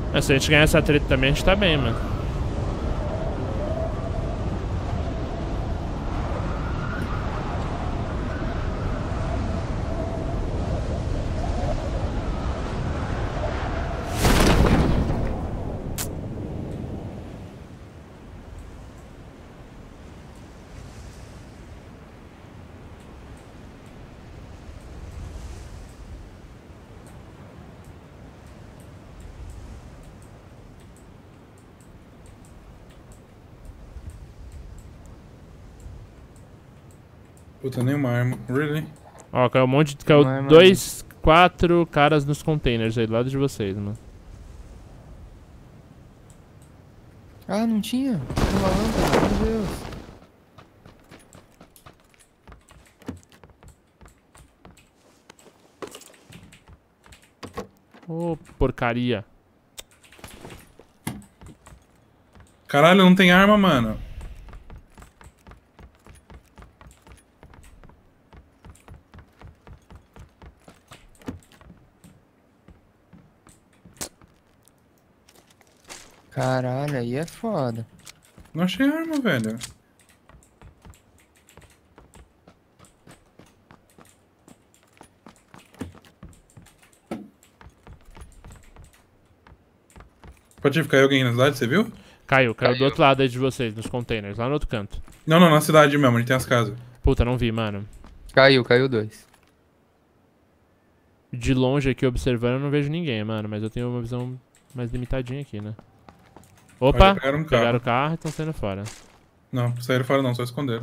Mas se a gente ganhar essa treta também, a gente tá bem, mano. Puta, nenhuma arma. Really? Ó, caiu um monte de... Caiu Não é, mano. 2, 4 caras nos containers aí do lado de vocês, mano. Ah, não tinha? Uma lâmpada, meu Deus. Ô, porcaria. Caralho, não tem arma, mano. Caralho, aí é foda. Não achei arma, velho. Pode cair alguém na cidade, você viu? Caiu do Caiu. outro lado aí de vocês, nos containers, lá no outro canto. Não, não, na cidade mesmo, onde tem as casas. Puta, não vi, mano. Caiu 2. De longe aqui observando eu não vejo ninguém, mano. Mas eu tenho uma visão mais limitadinha aqui, né? Opa! Olha, pegaram um carro. Pegaram o carro e estão saindo fora. Não, saíram fora não, só esconderam.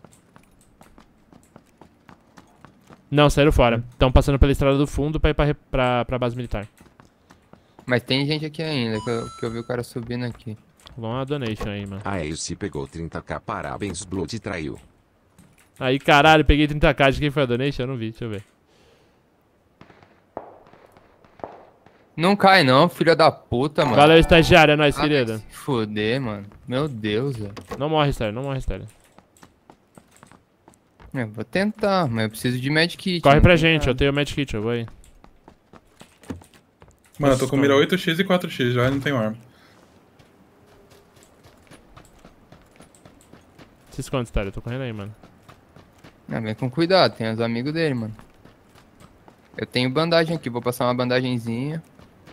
Não, saíram fora. Estão passando pela estrada do fundo pra ir pra base militar. Mas tem gente aqui ainda, que eu vi o cara subindo aqui. Vão a donation aí, mano. A Ace pegou 30k, parabéns, Blood traiu. Aí, caralho, peguei 30k. De quem foi a donation? Eu não vi, deixa eu ver. Não cai não, filha da puta, mano. Valeu, estagiário, é nóis, Ah, querido. vai se foder, mano. Meu Deus, velho. Não morre, Stereo, não morre, Stereo. Eu vou tentar, mas eu preciso de medkit. Corre não pra tem gente, eu nada. tenho medkit, eu vou aí. Mano, eu tô com mira Nossa, 8x e 4x, já não tenho arma. Se esconde, Stereo, eu tô correndo aí, mano. Ah, vem com cuidado, tem os amigos dele, mano. Eu tenho bandagem aqui, vou passar uma bandagenzinha.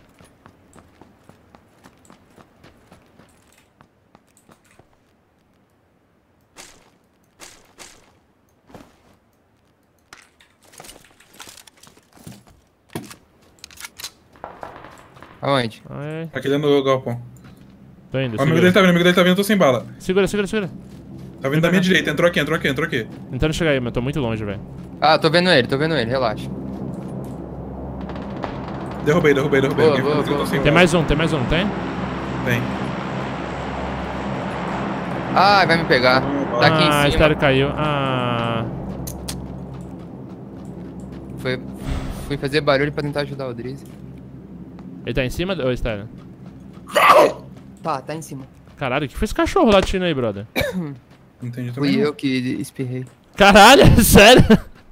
Aonde? Ai, Aqui dentro do galpão. tô indo, O amigo dele tá vindo, o amigo dele tá vindo, eu tô sem bala. Segura, segura, segura. Tá vindo da minha direita, entrou aqui, entrou aqui, entrou aqui. Tentando chegar aí, mas tô muito longe, velho. Ah, tô vendo ele, relaxa. Derrubei, derrubei, derrubei. Boa, Alguém boa, falou que eu tô boa. sem Tem bala. mais um, tem? Tem. Ah, vai me pegar. Tá aqui Ah, em Stereo cima. caiu. Ah. Fui fazer barulho pra tentar ajudar o Drizzy. Ele tá em cima ou Stereo? Tá em cima. Caralho, o que foi esse cachorro latindo aí, brother? Não entendi também. Fui não. eu que espirrei. Caralho, sério?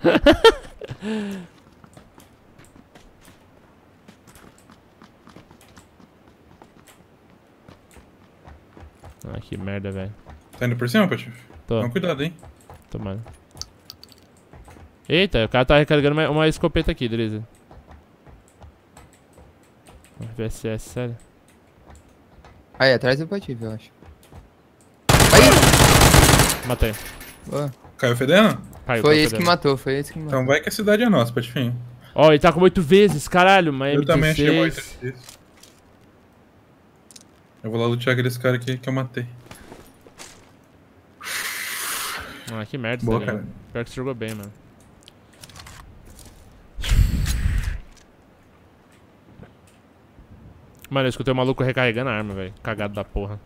Ah, que merda, velho. Tá indo por cima, Patife? Tô, Toma cuidado, hein. tomando. Eita, o cara tá recarregando uma escopeta aqui, Drizzy. VSS, sério. Aí, atrás do Patife, eu acho. Matei. Boa. Caiu fedendo? Caiu, Foi caiu esse que fedendo. matou, foi esse que matou. Então vai que a cidade é nossa, Patifinho. Ó, ele tá com 8 vezes, caralho, uma Eu também achei um M16. 8x. Eu vou lá lutear aqueles caras aqui que eu matei. Ah, que merda, Boa, sério. cara. Pior que você jogou bem, mano. Mano, eu escutei o maluco recarregando a arma, velho. Cagado da porra.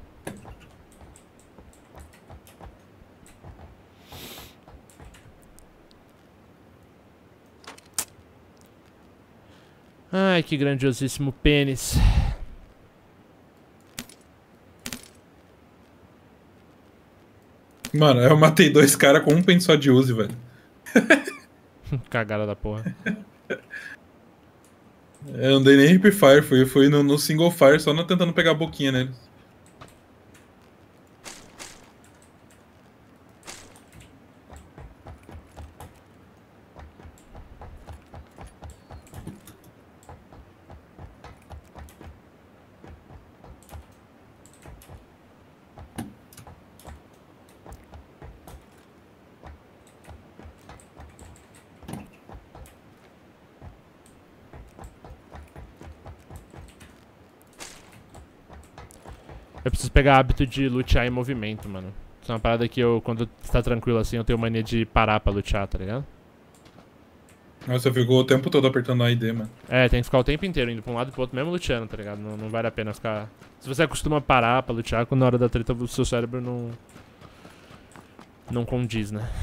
Ai, que grandiosíssimo pênis. Mano, eu matei 2 caras com um pente só de Uzi, velho. Cagada da porra. Eu não dei nem hip fire, fui no single fire só tentando pegar a boquinha neles. Eu preciso pegar hábito de lutear em movimento, mano. Isso é uma parada que eu, quando tá tranquilo assim, eu tenho mania de parar pra lutear, tá ligado? Nossa, eu fico o tempo todo apertando A e D, mano. É, tem que ficar o tempo inteiro indo pra um lado e pro outro, mesmo luteando, tá ligado? Não vale a pena ficar... Se você acostuma parar pra lutear, quando na hora da treta o seu cérebro não condiz, né?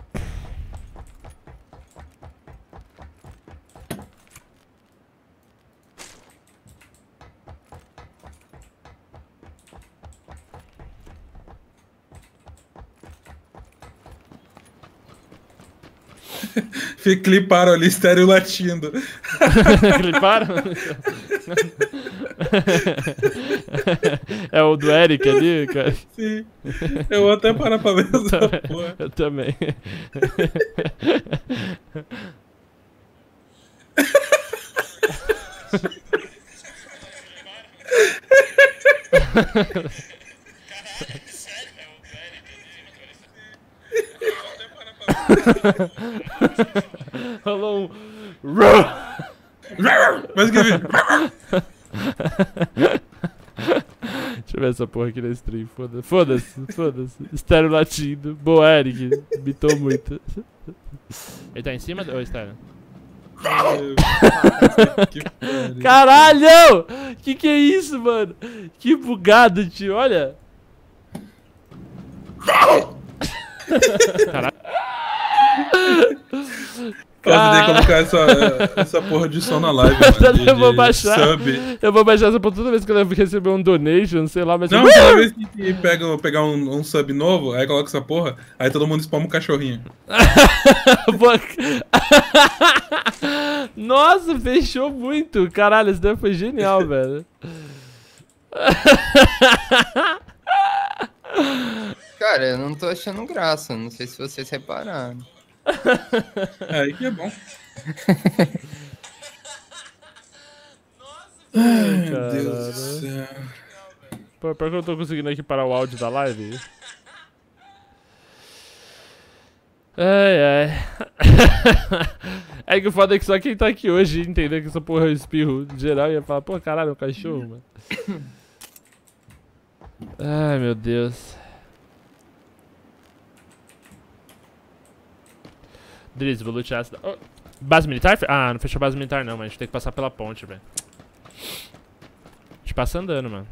Cliparam ali, estéreo latindo. Cliparam? É o do Eric ali, cara? Sim. Eu vou até parar pra ver essa porra. Eu também. Rolou um... Mas que Deixa eu ver essa porra aqui na stream. Foda-se. Estéreo latindo. Boa, Eric. Mitou muito. Ele tá em cima ou estéreo? Caralho! Que é isso, mano? Que bugado, tio. Olha. Caralho. Pode colocar essa porra de som na live, mano. Eu vou baixar. Sub. Eu vou baixar essa porra toda vez que eu receber um donation, sei lá, mas... Não, toda vez que pegar um sub novo, aí coloca essa porra, aí todo mundo spama um cachorrinho. Nossa, fechou muito. Caralho, esse daí foi genial, velho. Cara, eu não tô achando graça, não sei se vocês repararam. Aí que é bom. Ai, Meu Deus do céu. Pô, pior que eu tô conseguindo aqui parar o áudio da live. Ai. É que o foda é que só quem tá aqui hoje entender que essa porra é espirro geral ia falar, pô, caralho, é um cachorro, mano. Ai, meu Deus. Driz, vou lutear essa... Oh, base militar? Ah, não fechou base militar não, mas a gente tem que passar pela ponte, velho. A gente passa andando, mano.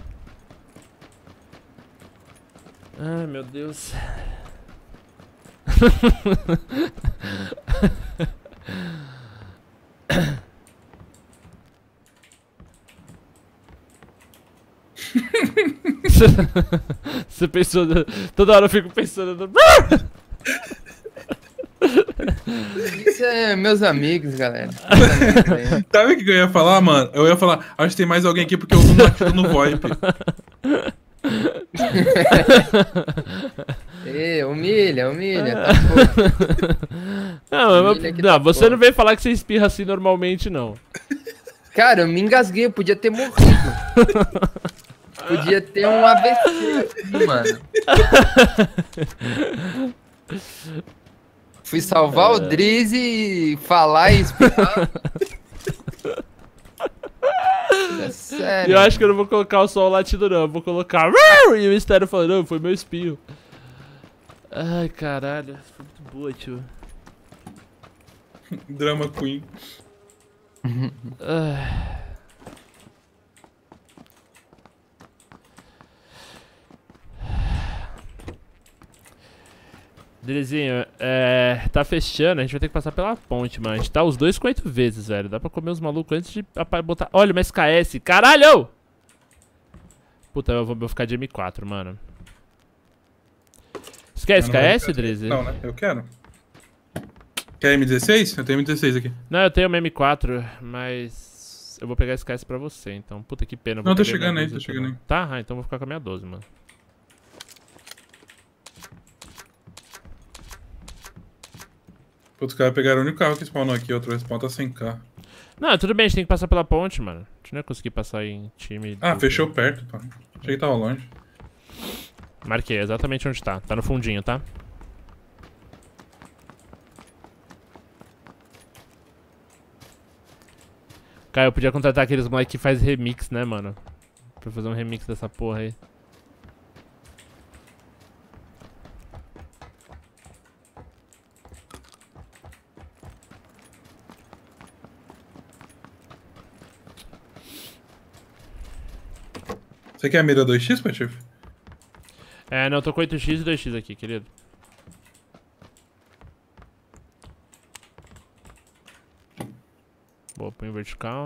Ai, meu Deus. Você pensou... Toda hora eu fico pensando... Isso é meus amigos, galera. Sabe o que eu ia falar, mano? Eu ia falar, acho que tem mais alguém aqui porque eu vi um latido no VoIP. Humilha. Não, você não veio falar que você espirra assim normalmente, não. Cara, eu me engasguei, eu podia ter morrido. Podia ter um AVC aqui, mano. Fui salvar o Driz e falar e espirrar. É sério. Eu acho que eu não vou colocar só o latido, não. Eu vou colocar... E o estéreo falando, não, foi meu espirro. Ai, caralho. Foi muito boa, tio. Drama Queen. Drizinho, tá fechando, a gente vai ter que passar pela ponte, mano. A gente tá os dois com 8 vezes, velho. Dá pra comer os malucos antes de botar... Olha, uma SKS. Caralho! Puta, eu vou ficar de M4, mano. Você quer SKS, Drizzy? Não, né? Eu quero. Quer M16? Eu tenho M16 aqui. Não, eu tenho uma M4, mas... Eu vou pegar esse KS pra você, então. Puta que pena. Eu vou Não, tô perder minha chegando aí, 12 tô chegando aí. também. Tá? Ah, então eu vou ficar com a minha 12, mano. Putz, os caras pegaram o único carro que spawnou aqui, outro respawn tá sem carro. Não, tudo bem, a gente tem que passar pela ponte, mano. A gente não ia conseguir passar em time. Ah, fechou perto, pô. Achei que tava longe. Marquei exatamente onde tá. Tá no fundinho, tá? Cara, eu podia contratar aqueles moleque que faz remix, né, mano? Pra fazer um remix dessa porra aí. Você quer a mira 2x, Patife? É, não, eu tô com 8x e 2x aqui, querido. Boa, punho vertical.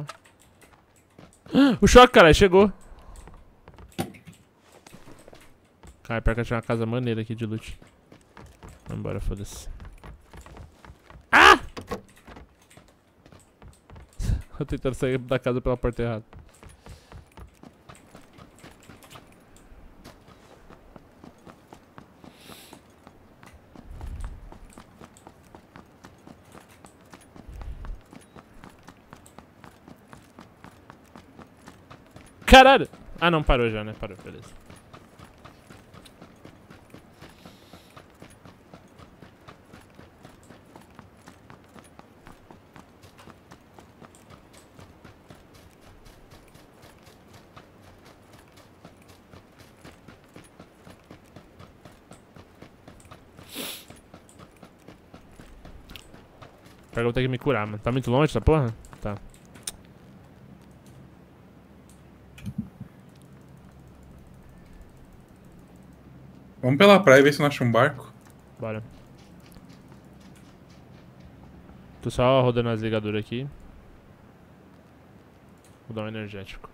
O choque, cara, chegou. Cara, pior que eu tinha uma casa maneira aqui de loot. Vambora, foda-se. Ah! Eu tentando sair da casa pela porta errada. Caralho! Ah, não, parou já, né? Parou, beleza. Pior que eu vou ter que me curar, mano. Tá muito longe essa porra? Tá. Vamos pela praia e ver se não acha um barco. Bora. Tô só rodando as ligaduras aqui. Vou dar um energético.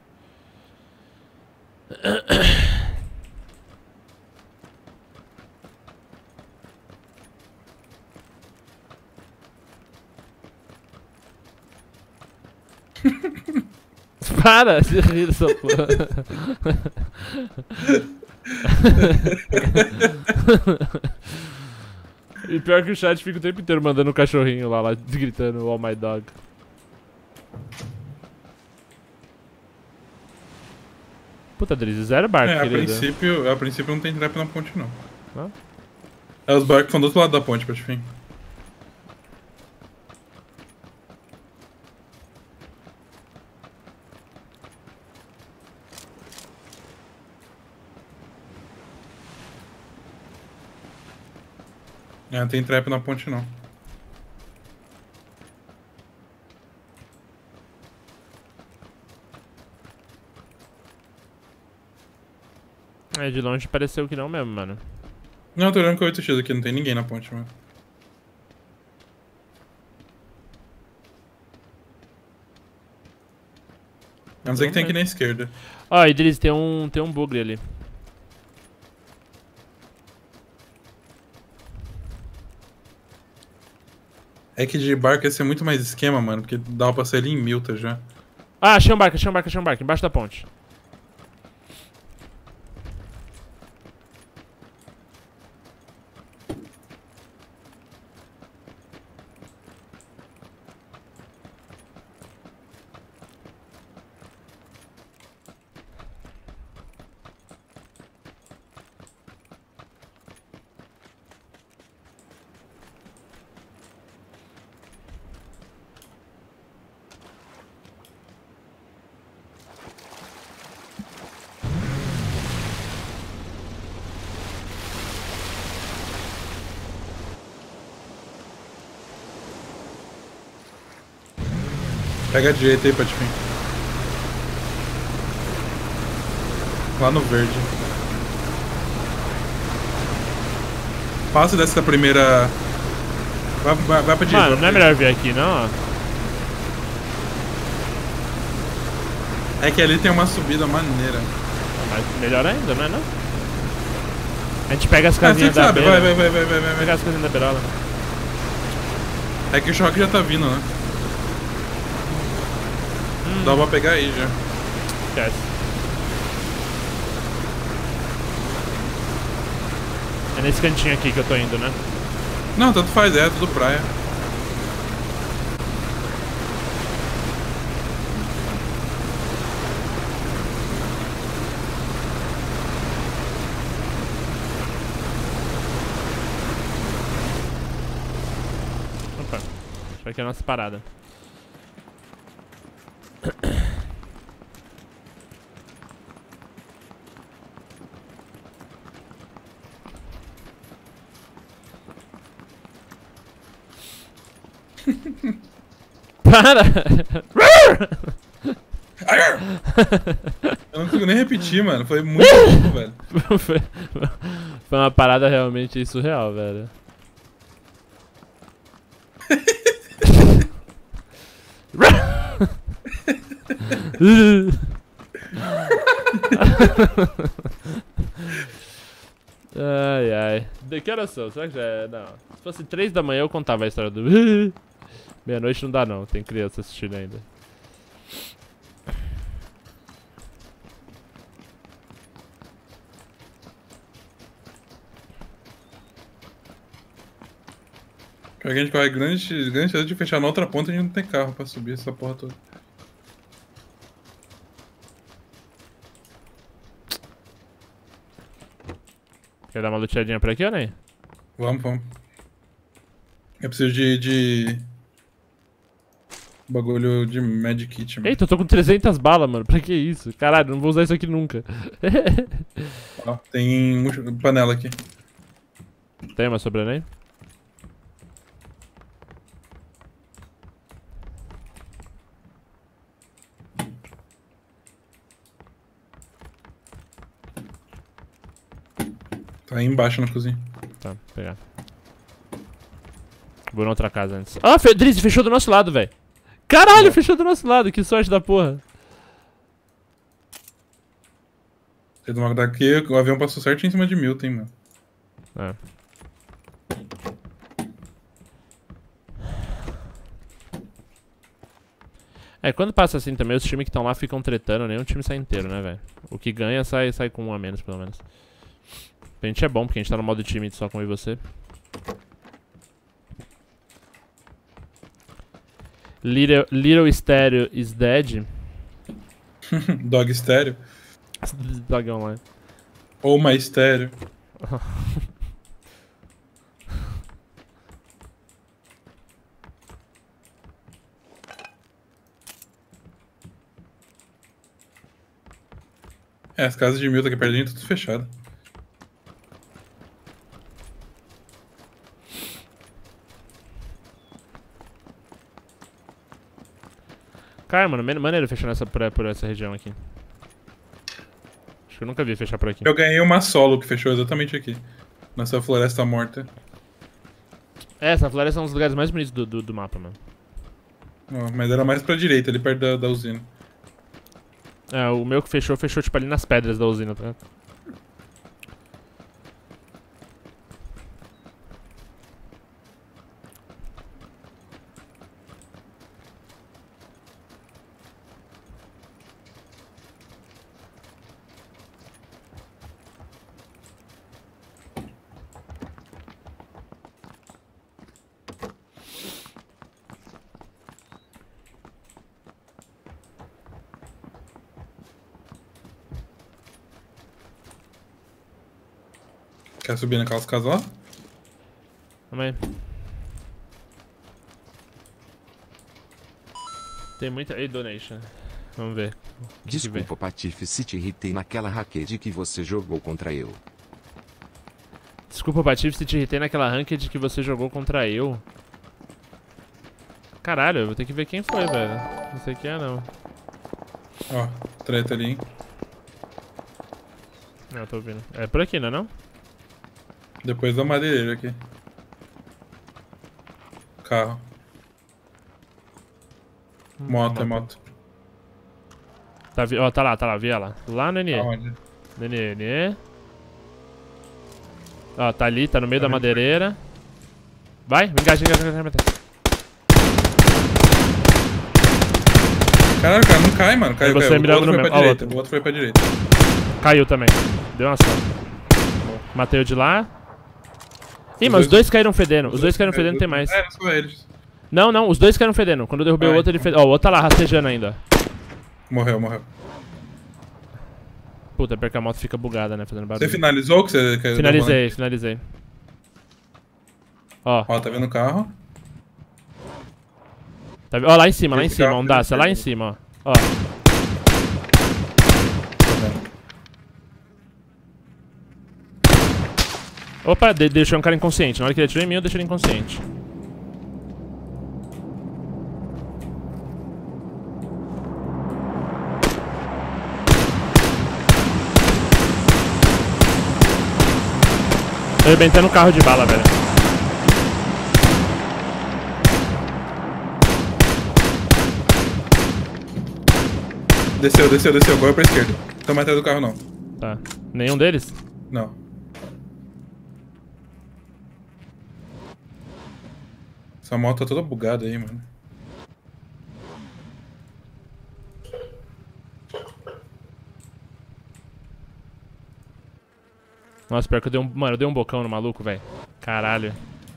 Para de rir dessa porra. E pior que o chat fica o tempo inteiro mandando um cachorrinho lá gritando "Oh my dog". Puta, Drizzy, zero barco, É, querido. a princípio não tem trap na ponte, não. Não? É, os barcos são do outro lado da ponte, Patife. É, não tem trap na ponte, não. É, de longe pareceu que não mesmo, mano. Não, eu tô olhando com 8x aqui, não tem ninguém na ponte, mano. A não ser que tem aqui na esquerda. Ó, Idris, tem um bugre ali. É que de barco ia ser muito mais esquema, mano, porque dava pra sair ali em Milta já. Ah, achei um barco, embaixo da ponte. Pega a direita aí, Patife. Lá no verde. Passa dessa primeira... Vai pra direita. Mano, não é melhor vir aqui, não? É que ali tem uma subida maneira. Mas melhor ainda, não é não? A gente pega as Ah, casinhas você da sabe, beira. vai. Pega as casinhas da beirola. É que o choque já tá vindo, né? Dá pra pegar aí já. Esquece. É nesse cantinho aqui que eu tô indo, né? Não, tanto faz, é tudo praia. Opa. Isso aqui é a nossa parada. Para! Eu não consigo nem repetir, mano. Foi muito bom, velho. Foi uma parada realmente surreal, velho. Ai, ai. De que horas são? Será que já é? Não. Se fosse 3 da manhã eu contava a história do... Meia-noite não dá não, tem criança assistindo ainda. Porque a gente corre grande chance de fechar na outra ponta e a gente não tem carro pra subir essa porra toda. Quer dar uma luteadinha por aqui ou nem? Vamos, vamos. Eu preciso de bagulho de Med Kit, mano. Eita, eu tô com 300 balas, mano. Pra que isso? Caralho, não vou usar isso aqui nunca. Ó, tem panela aqui. Tem uma sobrando aí? Tá aí embaixo na cozinha. Tá, vou pegar. Vou na outra casa antes. Ah, Drizzy, fechou do nosso lado, velho. Caralho, fechou do nosso lado. Que sorte da porra. Tem uma daqui, o avião passou certinho em cima de Milton, mano. É. É, quando passa assim também, os times que estão lá ficam tretando, nem o time sai inteiro, né, velho? O que ganha sai com um a menos, pelo menos. Pra gente é bom, porque a gente tá no modo time só com eu e você. Little Stereo is dead. Dog estéreo. Dog online. Ou mais estéreo. É, as casas de Milton aqui perto de gente, tudo fechado. Cara, mano, maneiro fechar por essa região aqui. Acho que eu nunca vi fechar por aqui. Eu ganhei uma solo que fechou exatamente aqui. Nessa floresta morta. É, essa floresta é um dos lugares mais bonitos do mapa, mano. Ó, mas era mais pra direita, ali perto da usina. É, o meu que fechou tipo ali nas pedras da usina, tá? Quer subir naquelas casas lá? Calma aí. Tem muita... Ei, donation. Vamos ver. O que Desculpa, Patife, se te irritei naquela raquete que você jogou contra eu. Desculpa, Patife, se te irritei naquela ranked que você jogou contra eu. Caralho, eu vou ter que ver quem foi, velho. Não sei quem é, não. Ó, treta ali, hein? Não, eu tô ouvindo. É por aqui, não é não? Depois da madeireira aqui. Carro. Moto, é moto. Tá, ó, tá lá, vi ela. Lá no NE. Aonde? No NE. Ó, tá ali, tá no meio da madeireira. Vai, engaja. Caralho, o cara não cai, mano. Caiu, Você caiu. O mirando outro no foi pra mesmo. Ó, direita. outro. O outro foi pra direita. Caiu também. Deu uma só. Matei o de lá. Ih, mas os dois- dois caíram fedendo. Os dois caíram fedendo, tem mais. É, só eles. Não, não, os dois caíram fedendo. Quando eu derrubei o Ah, outro, ele fez. Ó, o outro tá lá rastejando ainda. Morreu, morreu. Puta, porque a moto fica bugada, né? Fazendo Você barulho. finalizou o que você quer? Finalizei, finalizei. Ó, Ó, tá vendo o carro? tá... ó, lá em cima, lá em Esse cima. carro Ondaça, lá em perdeu. cima, ó. Ó. Tá vendo? Opa, deixou um cara inconsciente. Na hora que ele atirou em mim, eu deixei ele inconsciente. Tô arrebentando o carro de bala, velho. Desceu, desceu, desceu. Correu pra esquerda. Tamo atrás do carro, não. Tá. Nenhum deles? Não. Essa moto tá toda bugada aí, mano. Nossa, pior que eu dei um... Mano, eu dei um bocão no maluco, velho. Caralho.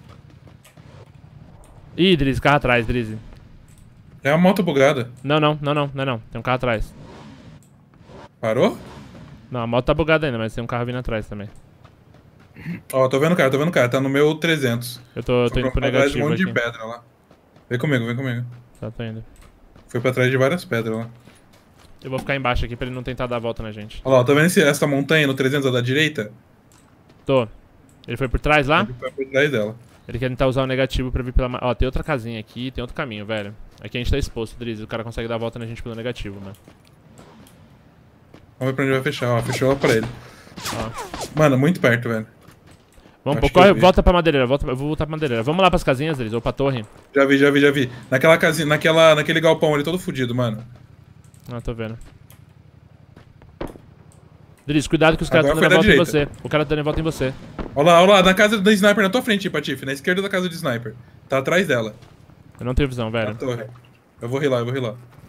Ih, Drizzy, carro atrás, Drizzy. É a moto bugada. Não, não, não, não, não, não. Tem um carro atrás. Parou? Não, a moto tá bugada ainda, mas tem um carro vindo atrás também. Ó, tô vendo o cara, tô vendo o cara. Tá no meu 300. Eu tô Foi indo pro pra trás de um negativo monte aqui. de pedra lá. Vem comigo, vem comigo. Tá, tô indo. Foi pra trás de várias pedras lá. Eu vou ficar embaixo aqui pra ele não tentar dar a volta na gente. Olha lá, tá vendo essa montanha no 300 da direita? Tô. Ele foi por trás lá? Ele foi por trás dela. Ele quer tentar usar o negativo pra vir pela... Ó, tem outra casinha aqui, tem outro caminho, velho. Aqui a gente tá exposto, Drizzy. O cara consegue dar a volta na gente pelo negativo, mano. Vamos ver pra onde vai fechar, ó. Fechou lá pra ele. Ó. Mano, muito perto, velho. Vamos, Acho pô, corre, que eu vi. volta pra madeireira, volta, eu vou voltar pra madeireira. Vamos lá pras casinhas, Drizzy, ou pra torre. Já vi, já vi, já vi. Naquela casinha, naquele galpão ali, todo fudido, mano. Ah, tô vendo. Drizzy, cuidado que os caras Agora estão dando a foi da volta em você. direita. O cara tá dando a volta em você. Olha lá, na casa do sniper, na tua frente, Patife. Na esquerda da casa do sniper. Tá atrás dela. Eu não tenho visão, Na velho. torre. Eu vou rilar, eu vou rilar.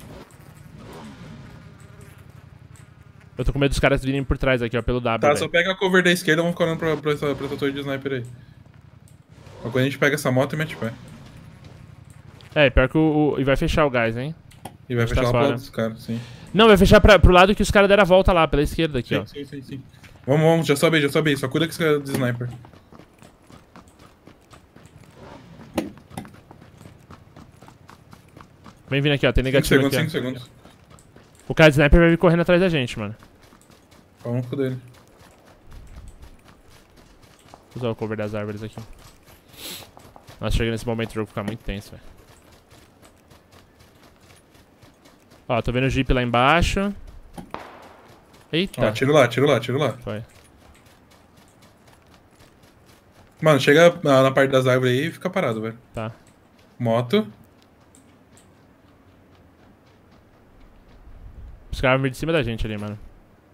Eu tô com medo dos caras virem por trás aqui, ó, pelo W, Tá, velho. só pega a cover da esquerda, vamos ficar olhando pra essa torre de sniper aí. Ó, quando a gente pega essa moto e mete pé. É, pior que e vai fechar o gás, hein? E vai Tá fechar lá pro fora. lado dos caras, sim. Não, vai fechar pro lado que os caras deram a volta lá, pela esquerda aqui, ó. Sim, sim, sim, sim. Vamos, já sobe aí. Só cuida com esse cara de sniper. Vem vindo aqui, ó, tem 5 negativo segundos, aqui, 5 ó. segundos. O cara de sniper vai vir correndo atrás da gente, mano. Vamos com dele. Vou usar o cover das árvores aqui. Nossa, chega nesse momento o jogo fica muito tenso, velho. Ó, tô vendo o Jeep lá embaixo. Eita. Ó, tiro lá. Foi. Mano, chega na parte das árvores aí e fica parado, velho. Tá. Moto. Os caras vão vir de cima da gente ali, mano.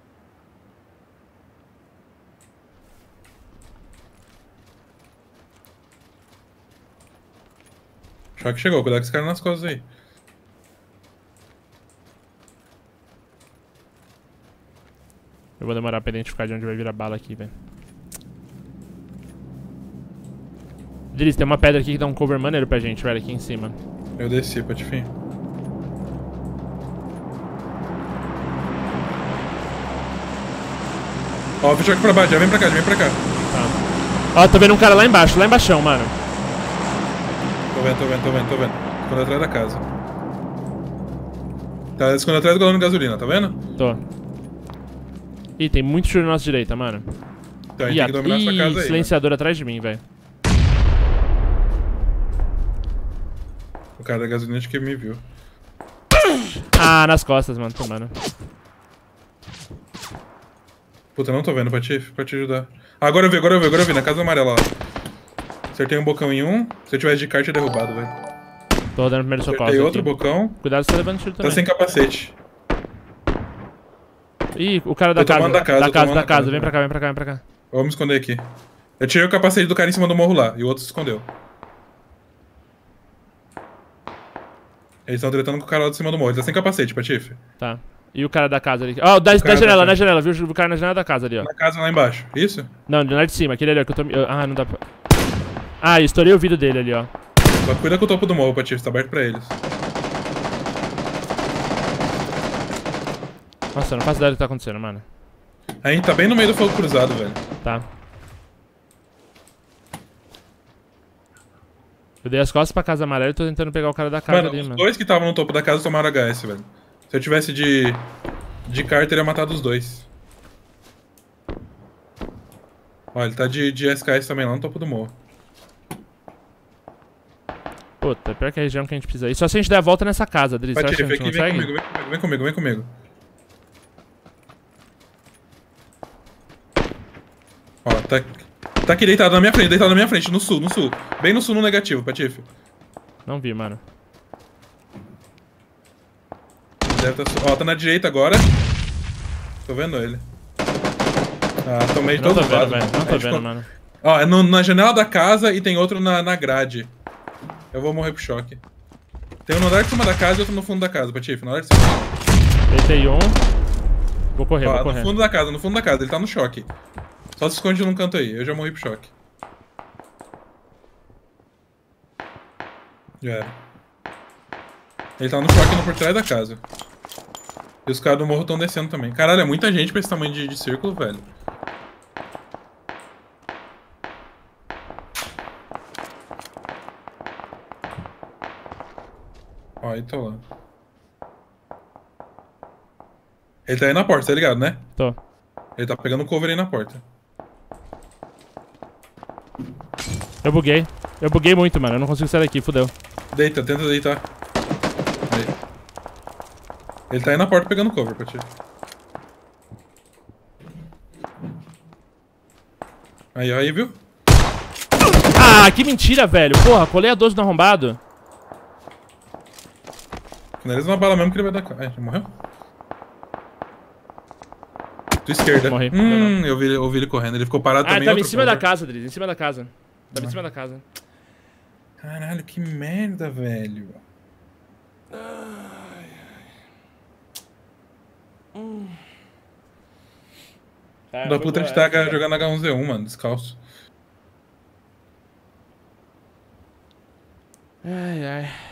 Choque chegou, cuidado com esse cara nas costas aí. Eu vou demorar pra identificar de onde vai vir a bala aqui, velho. Drizzy, tem uma pedra aqui que dá um cover maneiro pra gente, velho, aqui em cima. Eu desci, Patifinho. Ó, fechou aqui pra baixo, já vem pra cá. Tá. Ó, tô vendo um cara lá embaixo, lá embaixão, mano. Tô vendo. Esconde atrás da casa. Tá esconde atrás do galão de gasolina, tá vendo? Tô. Ih, tem muito tiro na nossa direita, mano. Então a gente tem que dominar essa casa aí. Silenciador atrás de mim, velho. Né? O cara da gasolina acho que me viu. Ah, nas costas, mano, tomando. Puta, eu não tô vendo, Patife, pra te ajudar. Ah, agora eu vi, na casa amarela lá. Acertei um bocão em um. Se eu tivesse de kart, tinha derrubado, velho. Tô rodando primeiro socorro. Acertei Aqui. outro bocão. Cuidado, você tá levando tiro Tá também. sem capacete. Ih, o cara da Eu tô casa. tomando da casa, eu tô tomando Da da casa. casa. Vem pra cá. Vamos me esconder aqui. Eu tirei o capacete do cara em cima do morro lá, e o outro se escondeu. Eles estão tretando com o cara lá de cima do morro. Ele tá sem capacete, Patife. Tá. E o cara da casa ali? Ó, da cara janela, da na janela, viu? O cara na janela da casa ali, ó. Na casa lá embaixo. Isso? Não, lá de cima, aquele ali, ó, que eu tô... Ah, não dá pra... Ah, estourei o vidro dele ali, ó. Só cuida com o topo do morro, Patife. Tá aberto pra eles. Nossa, eu não faço ideia do que tá acontecendo, mano. A gente tá bem no meio do fogo cruzado, velho. Tá. Eu dei as costas pra casa amarela e tô tentando pegar o cara da casa Mano, ali, os mano. dois que estavam no topo da casa tomaram HS, velho. Se eu tivesse de car, teria matado os dois. Ó, ele tá de SKS também lá no topo do morro. Puta, pior que a região que a gente precisa ir. Só se a gente der a volta nessa casa, Adri. Você acha que a Patife, gente aqui, consegue? vem comigo, vem comigo. Ó, tá aqui deitado na minha frente, no sul. Bem no sul, no negativo, Patife. Não vi, mano. Deve tá, ó, tá na direita agora. Tô vendo ele. Ah, tomei de Não tô todos os vendo, lados. velho. Não tô A gente vendo, ficou- mano. Ó, é na janela da casa e tem outro na grade. Eu vou morrer pro choque. Tem um no andar de cima da casa e outro no fundo da casa, Patife. No andar de cima. Deitei um. Vou correr, Ó, vou no correr. fundo da casa, ele tá no choque. Só se esconde num canto aí, eu já morri pro choque. Já era. Ele tá no choque indo por trás da casa. E os caras do morro estão descendo também. Caralho, é muita gente pra esse tamanho de círculo, velho. Ó, aí tô lá. Ele tá aí na porta, tá ligado, né? Tô. Ele tá pegando o cover aí na porta. Eu buguei. Eu buguei muito, mano. Eu não consigo sair daqui, fudeu. Deita, tenta deitar. Aí. Ele tá aí na porta pegando cover, Patife. Aí, viu? Ah, que mentira, velho. Porra, colei a 12 no arrombado. Finaliza uma bala mesmo que ele vai dar... Ai, já morreu? Tua esquerda. Morri. Eu vi ele correndo. Ele ficou parado Ah, também. tava em outro cima da cover. casa, Driz. Em cima da casa. Tava em cima da casa. Caralho, que merda, velho. Da puta de tá jogando H1Z1, mano, descalço. Ai, ai.